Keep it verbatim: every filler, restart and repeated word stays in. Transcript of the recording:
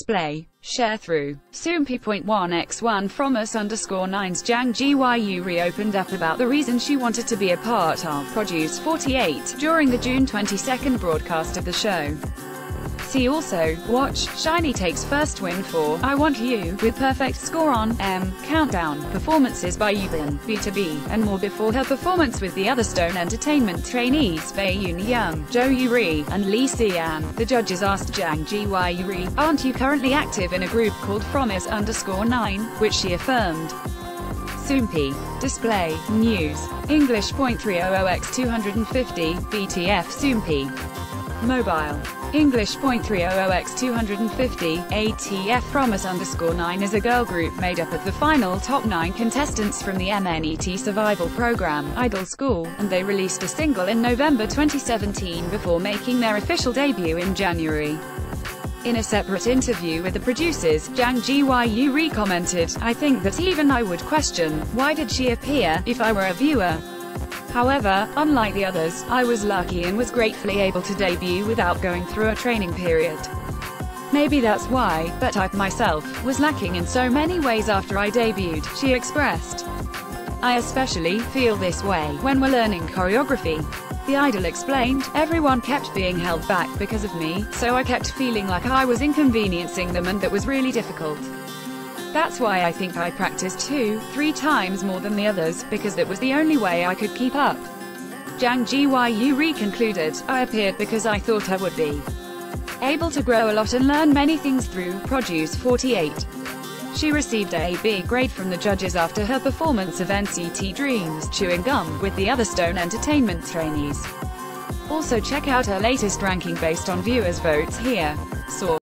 Display. Sharethrough. Soompi point one by one from us underscore nine's Jang Gyu Ri opened up about the reason she wanted to be a part of Produce forty-eight during the June twenty-second broadcast of the show. See also, watch, SHINee takes first win for I Want You, with perfect score on M, Countdown, performances by Yubin, B two B, and more before her performance with the other Stone Entertainment trainees Bae Yoon Young, Jo Yu Ri, and Lee Si-an. The judges asked Jang Gyu Ri, "Aren't you currently active in a group called From Us underscore nine, which she affirmed. Soompi. Display. News. English point three hundred by two fifty, B T F Soompi. Mobile. English point three hundred by two fifty, A T F From Us underscore nine is a girl group made up of the final top nine contestants from the M N E T survival program, Idol School, and they released a single in November twenty seventeen before making their official debut in January. In a separate interview with the producers, Jang Gyu Ri commented, "I think that even I would question, why did she appear, if I were a viewer? However, unlike the others, I was lucky and was gratefully able to debut without going through a training period. Maybe that's why, but I, myself, was lacking in so many ways after I debuted," she expressed. "I especially feel this way when we're learning choreography," the idol explained. "Everyone kept being held back because of me, so I kept feeling like I was inconveniencing them and that was really difficult. That's why I think I practiced two, three times more than the others, because that was the only way I could keep up." Jang Gyu Ri concluded, "I appeared because I thought I would be able to grow a lot and learn many things through Produce forty-eight. She received a B grade from the judges after her performance of N C T Dream's Chewing Gum, with the other Stone Entertainment trainees. Also check out her latest ranking based on viewers' votes here. Source.